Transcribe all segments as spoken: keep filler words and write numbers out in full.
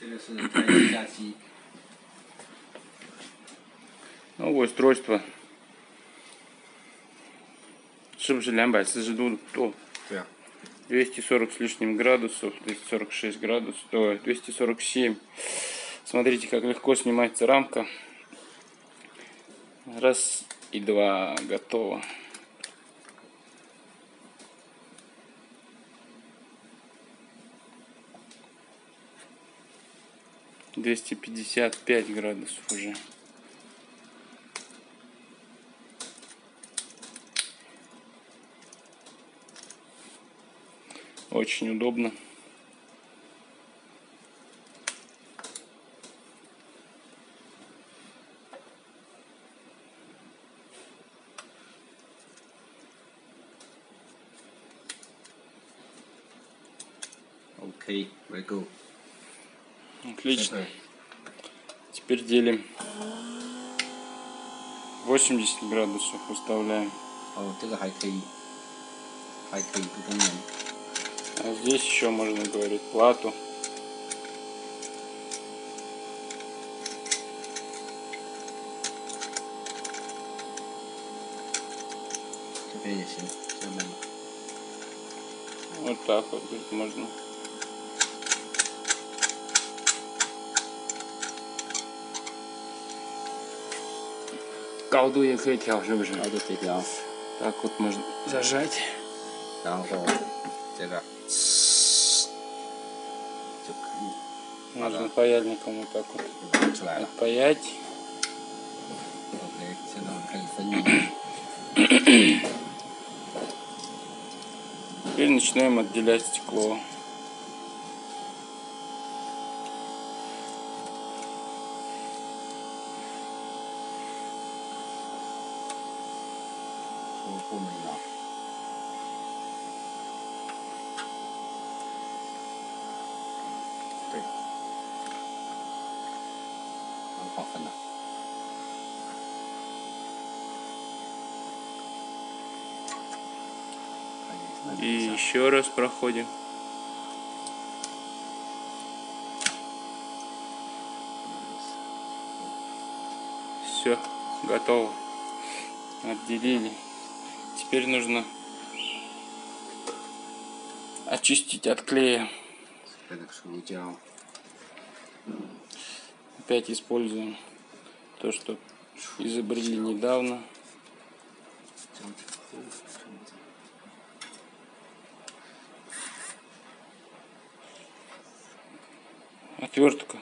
Новое устройство.是不是两百四十度度？ 对啊。 двести сорок с лишним градусов, двести сорок шесть градусов, ой, двести сорок семь. Смотрите, как легко снимается рамка. Раз и два, готово. двести пятьдесят пять градусов уже. Очень удобно. Окей, let go. Отлично. Теперь делим. восемьдесят градусов выставляем. О, это还可以，还可以不公平。 А здесь еще можно говорить плату. Теперь也行，下面。 Вот так вот тут можно. Гаоду也可以调，是不是？ 高度可以调。 Так вот можно зажать. 然后这个就可以。 Можно паяльником вот так вот 拿出来了。 паять. OK， 现在我们开始分离。 Теперь начинаем отделять стекло. И еще раз проходим. Все, готово. Отделили. Теперь нужно очистить от клея. Опять используем то, что изобрели недавно. Отвертка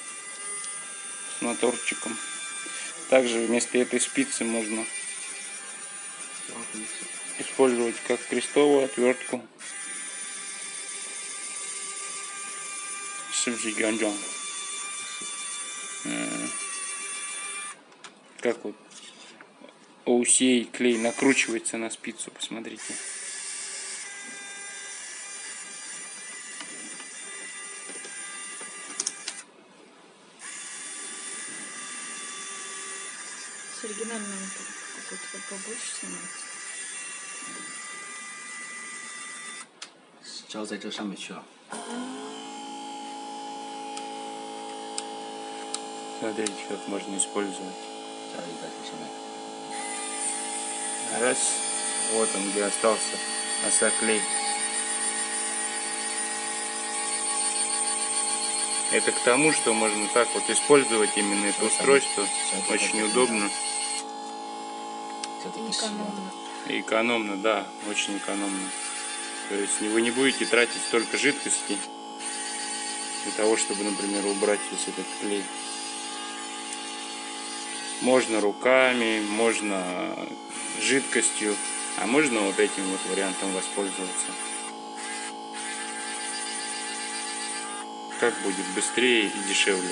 с моторчиком. Также вместо этой спицы можно использовать как крестовую отвертку. Как вот о си эй клей накручивается на спицу, посмотрите. С оригинальным какой-то побольше снимается. 胶在这上面去了。 Смотрите, как можно использовать. 胶也在这上面。 Раз. Вот он, где остался осоклей. Это к тому, что можно так вот использовать именно это устройство. Очень удобно. И экономно. И экономно, да, очень экономно. То есть вы не будете тратить столько жидкости для того, чтобы, например, убрать весь этот клей. Можно руками, можно жидкостью, а можно вот этим вот вариантом воспользоваться. Как будет быстрее и дешевле.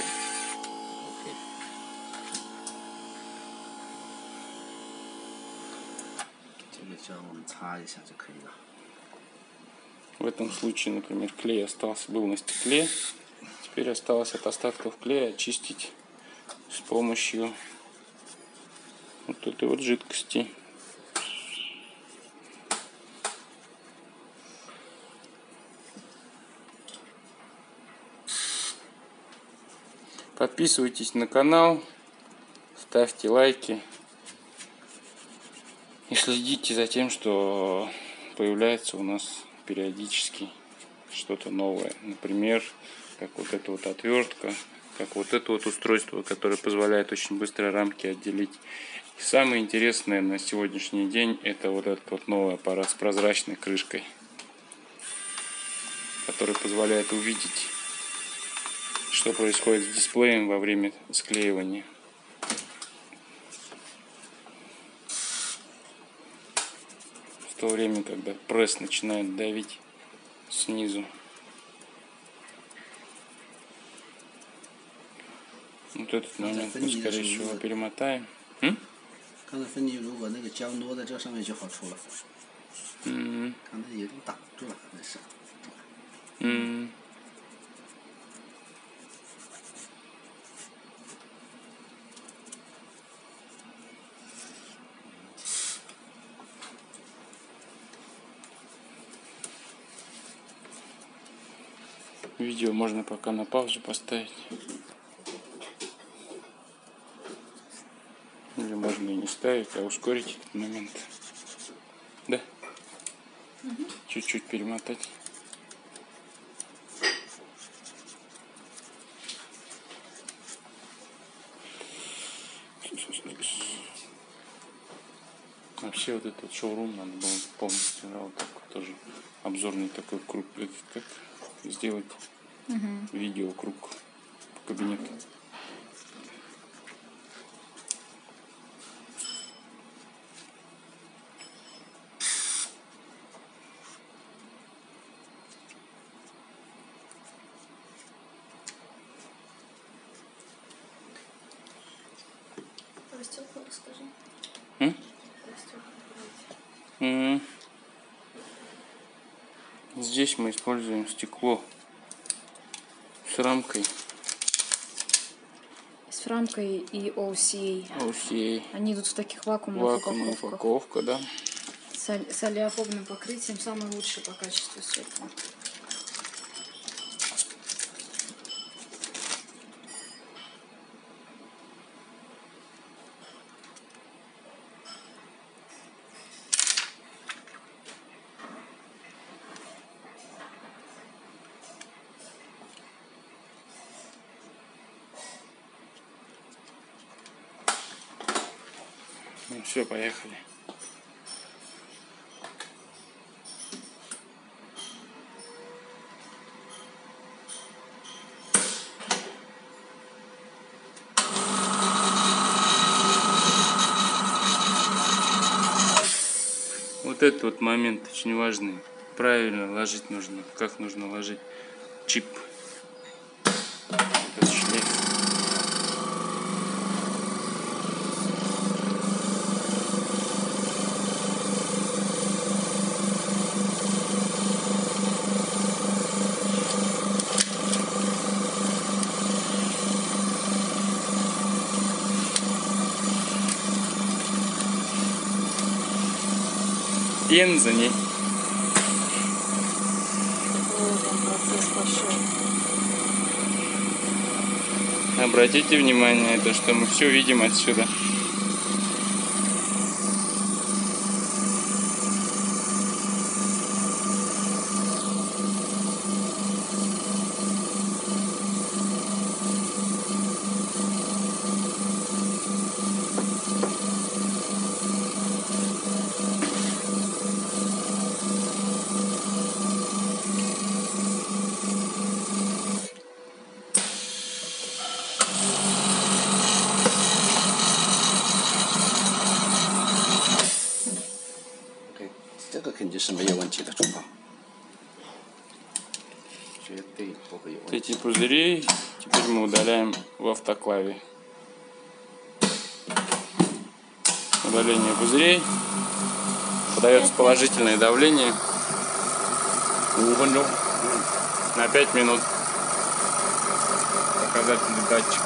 В этом случае, например, клей остался, был на стекле. Теперь осталось от остатков клея очистить с помощью вот этой вот жидкости. Подписывайтесь на канал, ставьте лайки и следите за тем, что появляется у нас периодически что-то новое. Например, как вот эта вот отвертка, как вот это вот устройство, которое позволяет очень быстро рамки отделить. И самое интересное на сегодняшний день — это вот этот вот новый аппарат с прозрачной крышкой, который позволяет увидеть, что происходит с дисплеем во время склеивания. В то время, когда пресс начинает давить снизу. Вот этот момент мы, скорее всего, перемотаем. М? 刚才分离如果那个胶挪在这上面就好出了。 嗯。 刚才有点挡住了，那是。 嗯。Видео можно пока на паузу поставить. Или можно и не ставить, а ускорить этот момент. Да? Угу. Чуть-чуть перемотать. Вообще вот этот шоурум надо было полностью, да, вот так вот тоже обзорный такой круг, как сделать угу. видео круг по кабинету. Про стекла расскажи. М? Про стекла. М-м. Здесь мы используем стекло с рамкой. С рамкой и о си эй. о си эй. Они идут в таких вакуумных Вакуумная упаковках. упаковка, да. С, с олеофобным покрытием, самый лучший по качеству стекла. Ну все, поехали. Вот этот вот момент очень важный. Правильно ложить нужно. Как нужно ложить чип. Этот шлейф. Пензани. Процесс пошел. Обратите внимание, то, что мы все видим отсюда. OK， 这个肯定是没有问题的，主播，绝对不会有问题。 Эти пузырей теперь мы удаляем в автоклаве. Удаление пузырей. Подается положительное давление. На пять минут. Показатель датчика.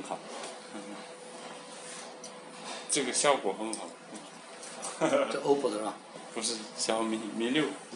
很好。 这个效果很好。 这 O P P O 的是吧？ 不是小米米六。 嗯。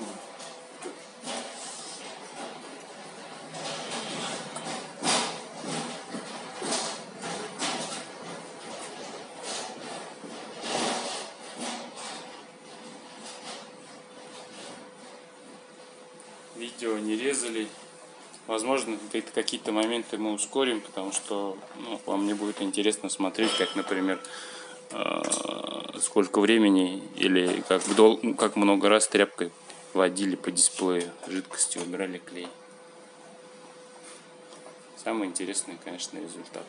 Видео не резали. Возможно, какие-то моменты мы ускорим, потому что ну, вам не будет интересно смотреть, как, например, э, сколько времени или как, дол как много раз тряпкой водили по дисплею жидкости, убирали клей. Самый интересный, конечно, результат.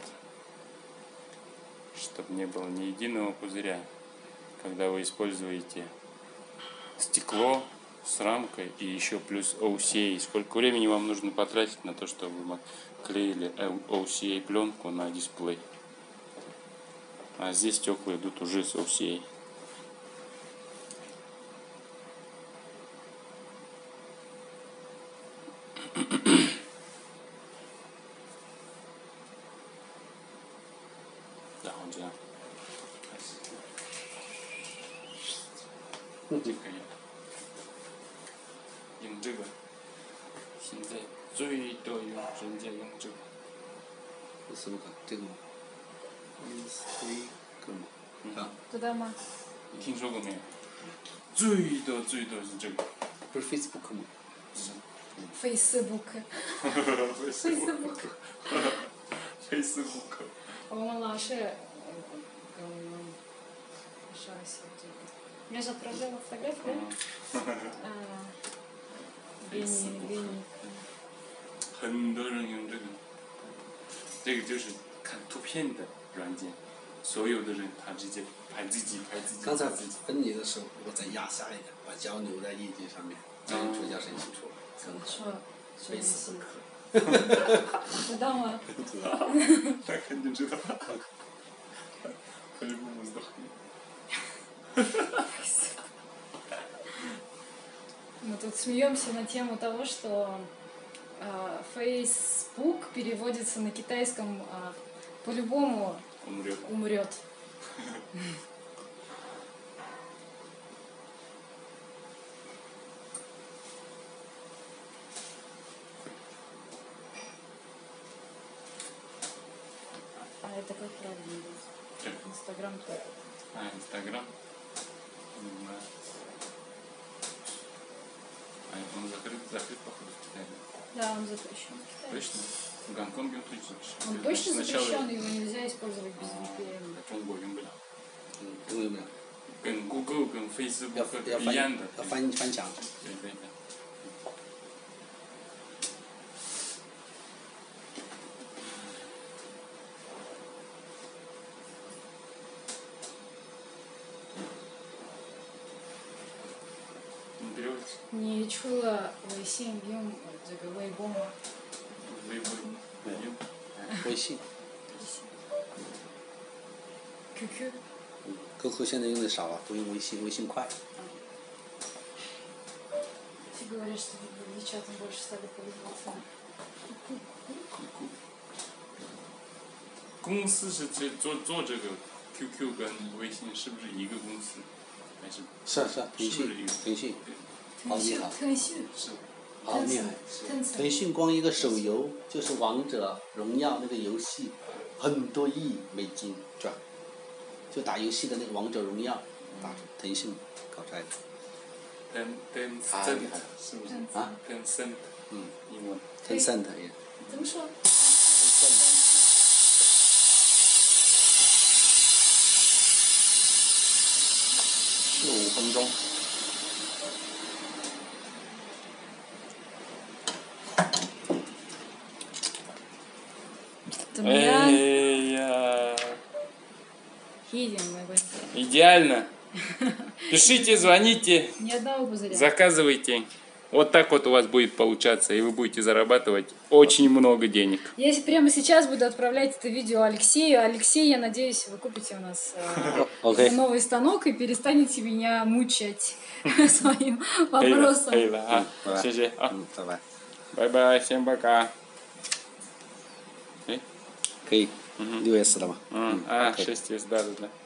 Чтобы не было ни единого пузыря, когда вы используете стекло с рамкой и еще плюс о си эй. Сколько времени вам нужно потратить на то, чтобы вы клеили о си эй пленку на дисплей. А здесь стекла идут уже с о си эй. Да, вот я. 用这个，现在最多用人家用这个。 是不可这个吗？这个吗？啊？ 知道吗？ 你听说过没有？最多最多是这个。 不是 Facebook 吗？ 是。 Facebook。Facebook。 Facebook。 我们老师跟我们说一下这个。Я же отправляла фотографию. Бенни, Бенни. 很多人用这个，这个就是看图片的软件，所有的人他直接拍自己拍自己。 刚才分离的时候，我再压下一点，把胶留在液晶上面，这样出胶神清楚。 怎么说？ 非死不可。 知道吗？ 知道。 那肯定知道。По-любому сдохнет. Мы тут смеемся на тему того, что э, Facebook переводится на китайском э, по-любому умрет. умрет. А это как правильно будет? Инстаграм тоже. А, Инстаграм? Не знаю. А он закрыт, закрыт, походу, в Китае. Да, он запрещен. Точно? В Гонконге он точно запрещен. Он точно запрещен, его нельзя использовать без ви пи эн. 中国用不了。 中国用不了。 跟 Google 跟 Facebook 要一样的。 要翻翻墙。 对对对。 你除了微信用这个微博吗？ 微博没用。 微信。 Q Q。 Q Q 现在用的少啊，都用微信，微信快。 Ты говоришь, что девчата больше стали пользоваться. 公司是这做做这个 Q Q 跟微信是不是一个公司？还是？ 是啊是啊，腾讯，腾讯。好厉害！ 腾讯是， 好厉害！腾讯光一个手游就是《王者荣耀》那个游戏，很多亿美金赚，就打游戏的那个《王者荣耀》，打腾讯搞出来的。 ten ten cent 是不是？ 啊 ten cent， 嗯， 英文。 ten cent 也。 怎么说？ 十五分钟。 怎么样？ 哎呀， Едем мы в Индию. Идеально. Пишите, звоните, Ни одного пузыря. заказывайте. Вот так вот у вас будет получаться, и вы будете зарабатывать очень много денег. Я прямо сейчас буду отправлять это видео Алексею. Алексей, я надеюсь, вы купите у нас э, okay. новый станок и перестанете меня мучать своим вопросом. 可以了啊，谢谢啊，拜拜，先пока。哎， 可以。 六 S 的嘛。 嗯啊，шесть S, да, да, да.